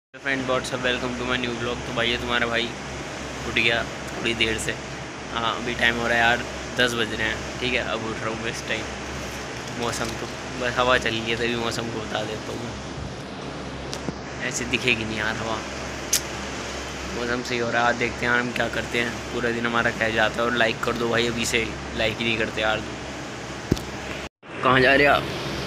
Friend WhatsApp welcome to my new blog. तो भाई तुम्हारा भाई उठ गया थोड़ी देर से। हाँ अभी टाइम हो रहा है यार 10 बज रहे हैं। ठीक है अब उठ रहा हूँ मैं इस टाइम। मौसम तो बस हवा चल रही है तभी मौसम को बता देता हूँ मैं। ऐसे दिखेगी नहीं यार हवा। मौसम सही हो रहा है। आज देखते हैं यार हम क्या करते हैं, पूरा दिन हमारा क्या जाता है। और लाइक कर दो भाई, अभी से लाइक ही नहीं करते यार। कहाँ जा रहे आप?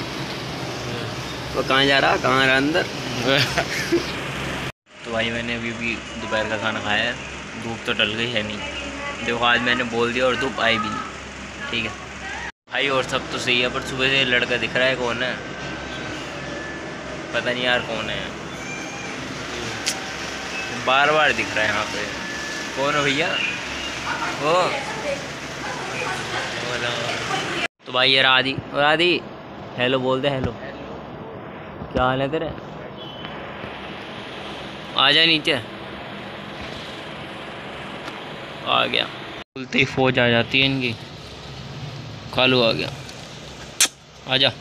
वो कहाँ जा रहा, कहाँ रहा अंदर? तो भाई मैंने अभी भी दोपहर का खाना खाया है। धूप तो डल गई है नहीं, देखो आज मैंने बोल दिया और धूप आई भी नहीं। ठीक है भाई और सब तो सही है, पर सुबह से लड़का दिख रहा है। कौन है पता नहीं यार, कौन है, बार बार दिख रहा है यहाँ पे। कौन है भैया वो? तो भाई ये राधी, राधी हेलो बोल दे। हेलो क्या हाल है तेरे? आ जा नीचे। आ गया, बोलते ही फौज आ जाती है इनकी। कालू आ गया, आ जा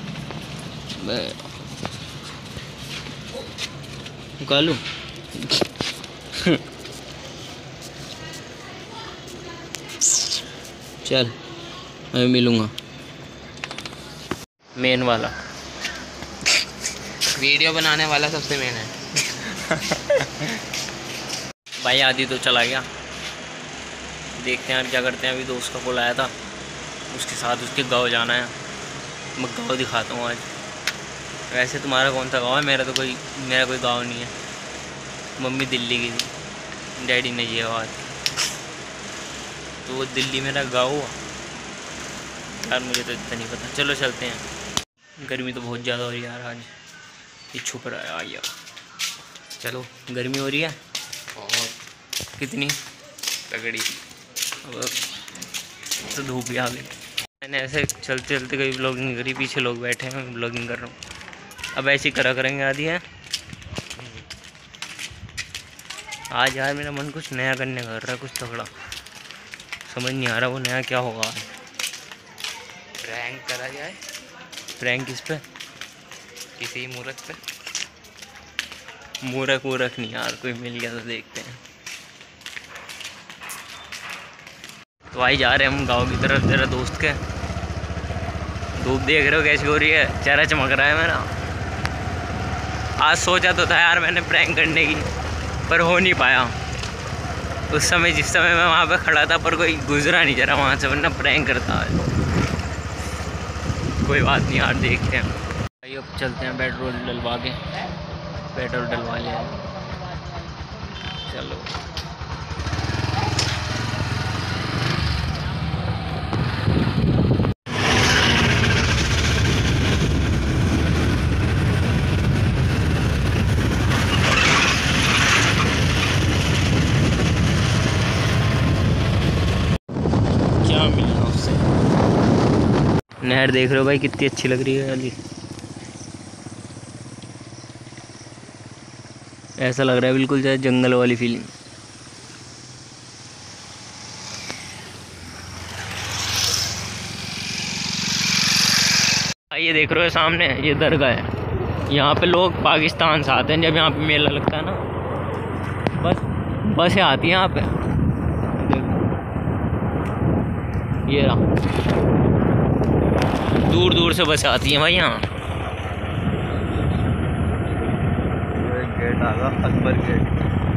कालू। चल मैं मिलूँगा मेन वाला। वीडियो बनाने वाला सबसे मेन है। भाई आदि तो चला गया, देखते हैं यार क्या करते हैं। अभी दोस्त का कॉल आया था, उसके साथ उसके गांव जाना है। मैं गांव दिखाता हूँ आज। वैसे तुम्हारा कौन सा गांव है? मेरा कोई गांव नहीं है। मम्मी दिल्ली की थी, डैडी ने ये बात, तो वो दिल्ली मेरा गाँव हुआ यार, मुझे तो इतना नहीं पता। चलो चलते हैं। गर्मी तो बहुत ज़्यादा हो रही है यार आज। ये छुप रहा है यार। चलो गर्मी हो रही है बहुत कितनी तगड़ी। अब तो धूप भी आ गई। मैंने ऐसे चलते चलते कभी ब्लॉगिंग करी, पीछे लोग बैठे हैं, मैं ब्लॉगिंग कर रहा हूँ। अब ऐसे ही करा करेंगे आदि है। आज यार मेरा मन कुछ नया करने का कर रहा है, कुछ तगड़ा। समझ नहीं आ रहा वो नया क्या होगा। प्रैंक करा जाए। प्रैंक किस पे? किसी मूर्ख पे। मूर्ख वूरख नहीं यार, कोई मिल गया तो देखते हैं। तो भाई जा रहे हैं हम गांव की तरफ, तेरा दोस्त के। धूप देख रहे हो कैसी हो रही है, चेहरा चमक रहा है मेरा। आज सोचा तो था यार मैंने प्रैंक करने की, पर हो नहीं पाया उस समय, जिस समय मैं वहाँ पे खड़ा था। पर कोई गुजरा नहीं जरा वहाँ से, वरना प्रैंक करता है। कोई बात नहीं यार, देखते हैं भाई। अब चलते हैं पेट्रोल डलवा के, पेट्रोल डलवा लिया। चलो क्या मिलना उससे। नहर देख रहे हो भाई कितनी अच्छी लग रही है अली। ऐसा लग रहा है बिल्कुल जैसे जंगल वाली फीलिंग। ये देख रहे हो सामने, ये दरगाह है। यहाँ पे लोग पाकिस्तान से आते हैं जब यहाँ पे मेला लगता है ना। बसें आती हैं यहाँ पे, ये रहा, दूर दूर से बसें आती हैं भाई यहाँ। गेट आ गया, अकबर गेट।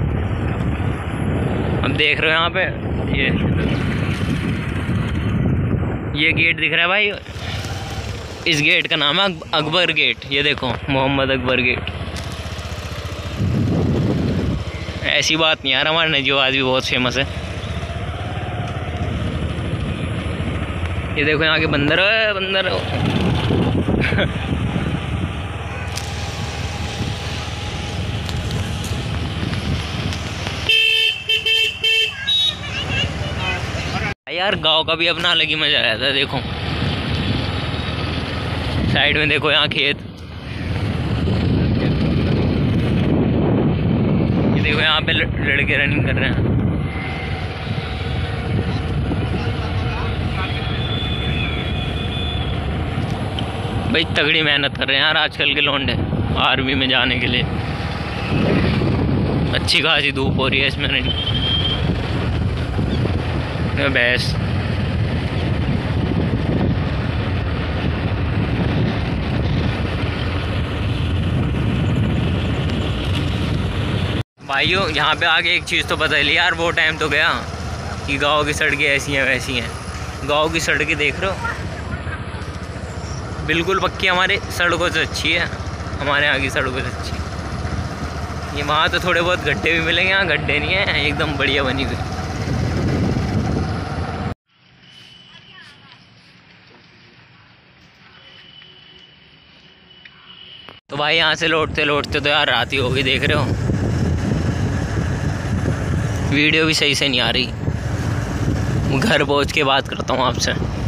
हम देख रहे हो यहाँ पे ये गेट दिख रहा है भाई। इस गेट का नाम है अकबर गेट। ये देखो मोहम्मद अकबर गेट। ऐसी बात नहीं यार, हमारा नजीबाद भी बहुत फेमस है। ये देखो यहाँ के बंदर है, बंदर। यार गांव का भी अपना अलग ही मजा आया था। देखो साइड में देखो यहाँ खेत, ये देखो यहाँ पे लड़के रनिंग कर रहे हैं। भाई तगड़ी मेहनत कर रहे हैं यार आजकल के लौंडे आर्मी में जाने के लिए। अच्छी खासी धूप हो रही है इसमें। नहीं भैंस भाइयों, यहाँ पे आके एक चीज़ तो बदली यार, वो टाइम तो गया कि गांव की सड़कें ऐसी हैं वैसी हैं। गांव की सड़कें देख रहे हो, बिल्कुल पक्की हमारे सड़कों से अच्छी है, हमारे यहाँ की सड़कों से अच्छी। ये वहाँ तो थोड़े बहुत गड्ढे भी मिलेंगे, यहाँ गड्ढे नहीं हैं, एकदम बढ़िया बनी हुई। तो भाई यहाँ से लौटते लौटते तो यार रात ही होगी, देख रहे हो। वीडियो भी सही से नहीं आ रही, घर पहुँच के बात करता हूँ आपसे।